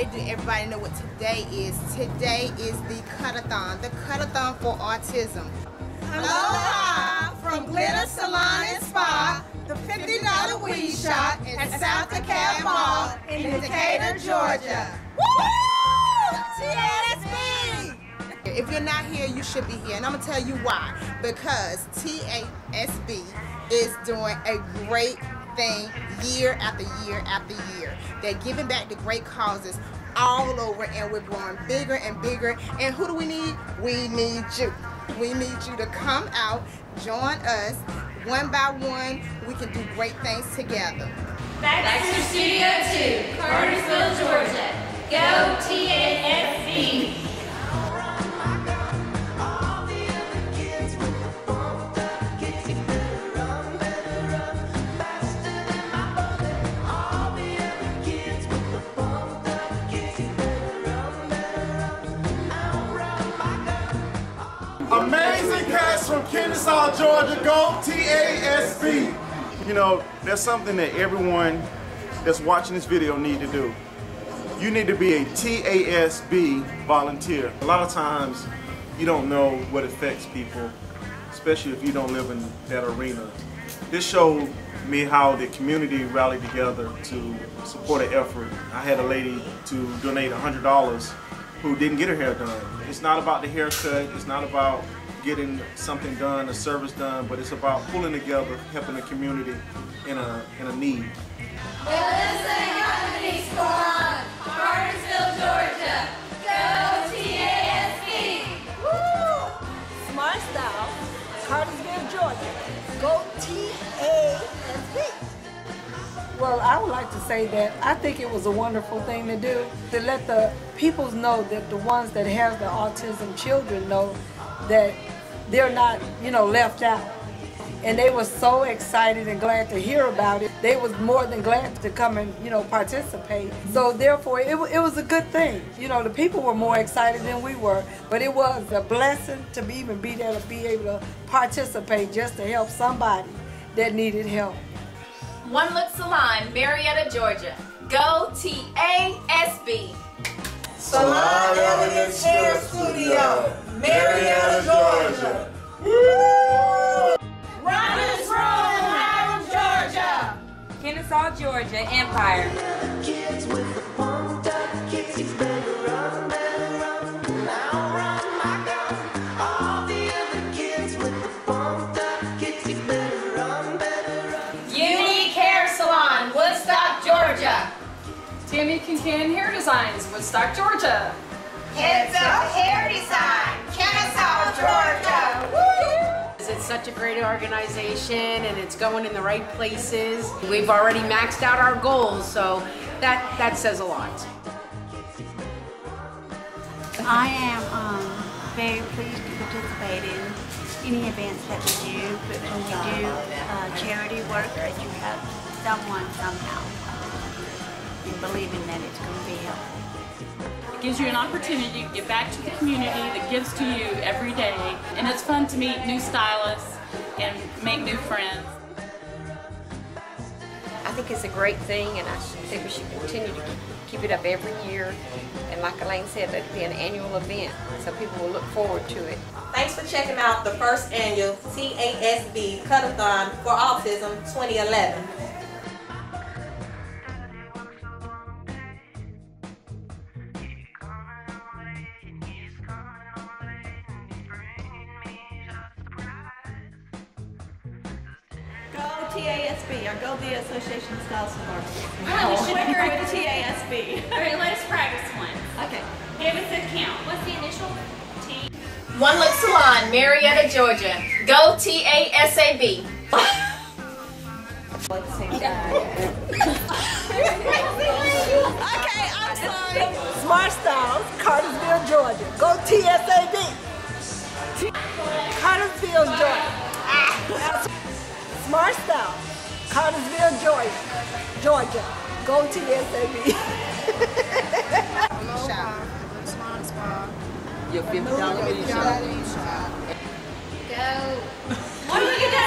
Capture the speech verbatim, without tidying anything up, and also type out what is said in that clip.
everybody, do everybody know what today is? Today is the cut-a-thon, the cut-a-thon for autism. Aloha from Glitter Salon and Spa, the fifty dollar weed shop at South DeKalb Mall in Decatur, Georgia. Woo! T A S B! If you're not here, you should be here, and I'm gonna tell you why. Because T A S B is doing a great thing year after year after year. They're giving back to great causes all over, and we're growing bigger and bigger. And who do we need? We need you. We need you to come out, join us. One by one, we can do great things together. Back to Studio two, Cartersville, Georgia. Go T A S B! Amazing cast from Kennesaw, Georgia. Go T A S B. You know, there's something that everyone that's watching this video need to do. You need to be a T A S B volunteer. A lot of times you don't know what affects people, especially if you don't live in that arena. This showed me how the community rallied together to support an effort. I had a lady to donate one hundred dollars who didn't get her hair done. It's not about the haircut, it's not about getting something done, a service done, but it's about pulling together, helping the community in a, in a need. Listen, Company Squad, Cartersville, Georgia. Go T A S B! Woo! Smart Style, Cartersville, Georgia. Go T A S B! Well, I would like to say that I think it was a wonderful thing to do, to let the peoples know, that the ones that have the autism children know that they're not, you know, left out. And they were so excited and glad to hear about it. They was more than glad to come and, you know, participate. So therefore, it, it was a good thing. You know, the people were more excited than we were, but it was a blessing to be, even be there to be able to participate just to help somebody that needed help. One Look Salon, Marietta, Georgia. Go T A S B! Salon Elegance Hair Studio, Marietta, Georgia. Woo! Robbins Road, Hiram, Georgia. Kennesaw, Georgia, Empire. Tammy Kincan Hair Designs, Woodstock, Georgia. Heads Up Hair Design, Kennesaw, Georgia. Woo! It's such a great organization and it's going in the right places. We've already maxed out our goals, so that, that says a lot. I am um, very pleased to participate in any events that we do, but when you do uh, charity work, that you have someone somehow believing that it's going to be helpful. It gives you an opportunity to give back to the community that gives to you every day, and it's fun to meet new stylists and make new friends. I think it's a great thing, and I think we should continue to keep it up every year. And like Elaine said, let it be an annual event, so people will look forward to it. Thanks for checking out the first annual T A S B Cut-a-thon for Autism twenty eleven. T A S B, or Go the Association of Stylists and Barbers. Oh, we should Quicker with T A S B. Alright, let us practice one. Okay. Give us a count. What's the initial? T. One Look Salon, Marietta, Georgia. Go T A S A B! Okay, I'm sorry. Smart Style, Cartersville, Georgia. Go T S A B! Cartersville, Georgia. Smart Style, Cartersville, Georgia. Georgia. Go T S A B. Your fifty dollar weed shop. Go. What do you do?